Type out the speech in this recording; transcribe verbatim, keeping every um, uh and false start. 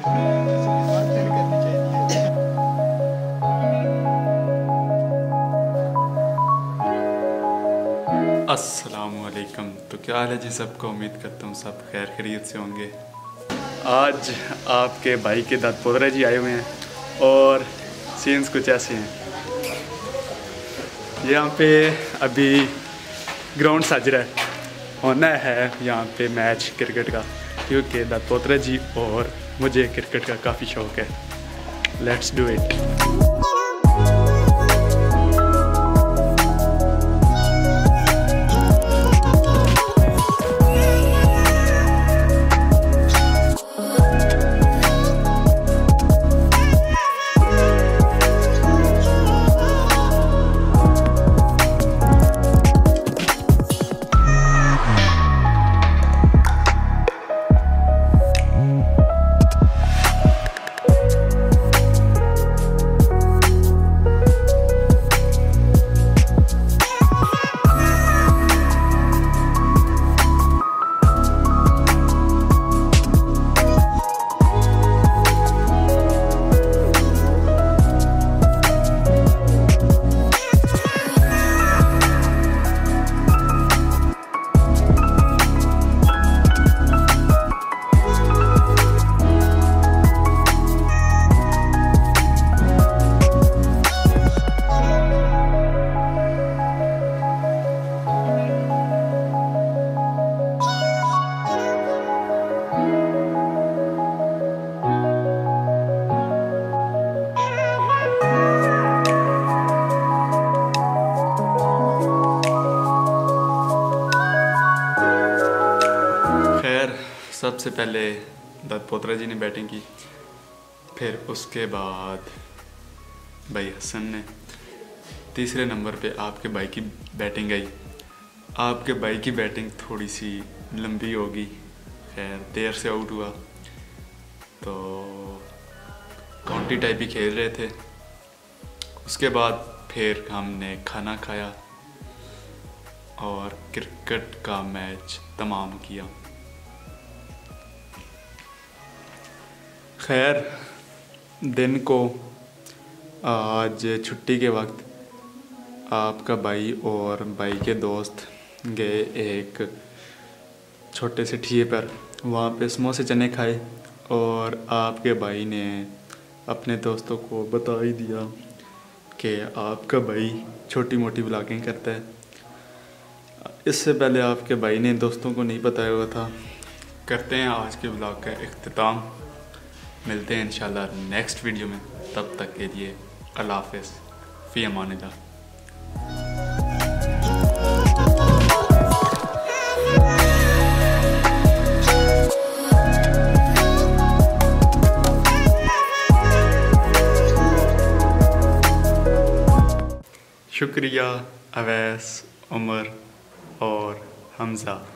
अस्सलामुअलैकुम। तो क्या हाल है जी सबको, उम्मीद करता हूँ सब खैर खैरियत से होंगे। आज आपके भाई के दाद पोतरा जी आए हुए हैं और सीन्स कुछ ऐसे हैं। यहाँ पे अभी ग्राउंड सज रहा है, होना है यहाँ पे मैच क्रिकेट का, क्योंकि दाद पोतरा जी और मुझे क्रिकेट का काफ़ी शौक़ है। Let's do it. सबसे पहले दाद पोतरा जी ने बैटिंग की, फिर उसके बाद भाई हसन ने, तीसरे नंबर पे आपके भाई की बैटिंग आई। आपके भाई की बैटिंग थोड़ी सी लंबी होगी, खैर देर से आउट हुआ, तो काउंटी टाइप ही खेल रहे थे। उसके बाद फिर हमने खाना खाया और क्रिकेट का मैच तमाम किया। खैर दिन को आज छुट्टी के वक्त आपका भाई और भाई के दोस्त गए एक छोटे से ठिए पर, वहाँ पे समोसे चने खाए और आपके भाई ने अपने दोस्तों को बता ही दिया कि आपका भाई छोटी मोटी ब्लॉगिंग करता है। इससे पहले आपके भाई ने दोस्तों को नहीं बताया हुआ था। करते हैं आज के ब्लॉग का इख्तिताम। मिलते हैं इंशाल्लाह नेक्स्ट वीडियो में, तब तक के लिए अल्लाह हाफ़िज़, फ़ी अमानिल्लाह। शुक्रिया अवैस, उमर और हमज़ा।